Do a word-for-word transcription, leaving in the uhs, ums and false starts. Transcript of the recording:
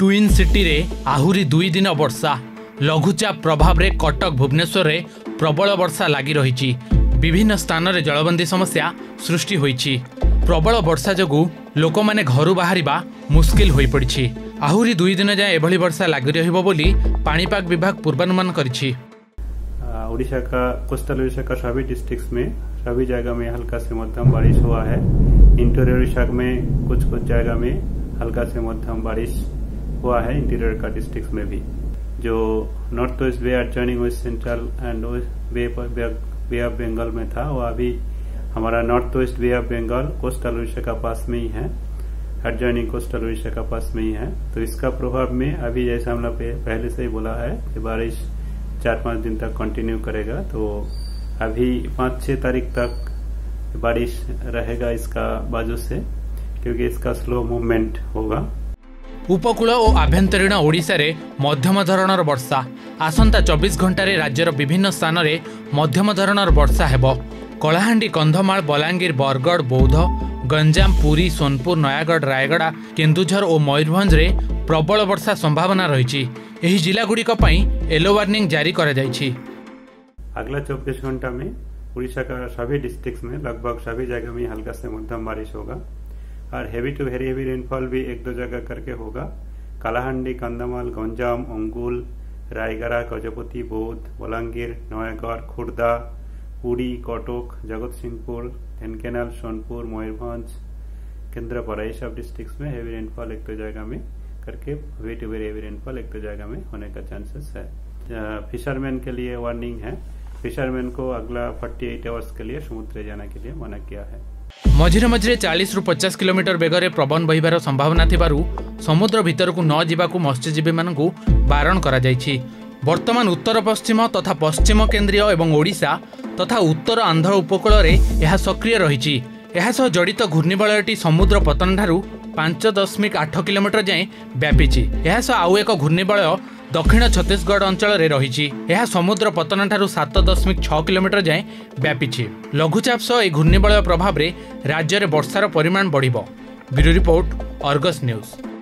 Twin city रे आहुरी दुई दिन वर्षा लघुचाप प्रभाव रे कटक भुवनेश्वर रे प्रबल वर्षा लगी रही। विभिन्न स्थान रे जलबंदी समस्या सृष्टि होईछि। प्रबल वर्षा जगु लोक माने घरु बाहरिबा मुश्किल होई पड़िछि। आहुरी दुई दिन जाए एभली वर्षा लगी रहिबो बोली पाणीपाग विभाग पूर्वानुमान करिछि। उड़ीसा का कोस्टल उड़ीसा का सभी डिस्ट्रिक्ट्स में सभी जगह में हल्का से मध्यम बारिश हुआ है। इंटीरियर उड़ीसा में कुछ कुछ जगह में हल्का से मध्यम बारिश हुआ है। इंटीरियर का डिस्ट्रिक्ट्स में भी जो नॉर्थ वेस्ट वे adjoining west central and bay of Bengal में था वो अभी हमारा north west bay of Bengal coastal Orissa का पास में ही है, एडजॉइनिंग कोस्टल उड़ीसा का पास में ही है। तो इसका प्रभाव में अभी जैसा हम लोग पहले से ही बोला है कि बारिश चार पाँच दिन तक कंटिन्यू करेगा। तो अभी पाँच छह तारीख तक बारिश रहेगा इसका बाजू से, क्योंकि इसका स्लो मूवमेंट होगा। उपकूल और आभ्यंतरीण ओडिशा रे मध्यम धरणर वर्षा आसंता चौबीस घंटा रे राज्यर विभिन्न स्थान रे मध्यम धरणर वर्षा हेबो। कलाहांडी, कंधमाल, बलांगीर, बरगढ़, बौद्ध, गंजाम, पुरी, सोनपुर, नयागढ़, रायगड़ा, केन्दुझर और मयूरभंज रे प्रबल वर्षा संभावना रही। एही जिला गुड़िक पई येलो वार्निंग जारी करा जायछि। अगला चौबीस घंटा में उड़ीसा का सभी डिस्ट्रिक्ट्स में लगभग सभी जगह में हल्का से मध्यम बारिश होगा और heavy to very heavy rainfall भी एक दो जगह करके होगा। कलाहांडी, कंधमाल, गंजाम, अंगुल, रायगड़ा, गजपति, बौद्ध, बलांगीर, नयागढ़, खुर्दा, पुरी, कटक, जगतसिंहपुर, ढेनकेनाल, सोनपुर, मयूरभंज, केंद्रापड़ा, ये सब डिस्ट्रिक्ट्स में हेवी रेनफॉल एक दो जगह में करके heavy to very heavy rainfall एक दो जगह में होने का चांसेस है। फिशरमैन के लिए वार्निंग है। फिशरमैन को अगला अड़तालीस आवर्स के लिए समुद्र जाने के लिए मना किया है। मझिरे मझिरे चालीस रु पचास किलोमीटर बेगर पवन बहिबार संभावना थिबारु समुद्र भितर को न जिबाकु मत्स्यजीवी मानकु बारण करा जायछि। वर्तमान उत्तर पश्चिम तथा पश्चिम केंद्रीय एवं ओडिशा तथा उत्तर आंध्र उपकूल रे यह सक्रिय रहिछि। यह सह जड़ित घूर्णिबलयटी समुद्र पतन ठारू पांच दशमिक आठ किलोमीटर जाए व्यापीछि। यह सह आउ एक घूर्णिबलय दक्षिण छत्तीसगढ़ अंचल रे रहिछि। यह समुद्र पतन ठारू सात दशमिक छह किलोमीटर जाए व्यापीछि। लघुचाप सह ए घूर्णिबलय प्रभाव रे राज्य रे वर्षार परिमाण बढ़िबो। Bureau report, Argus news.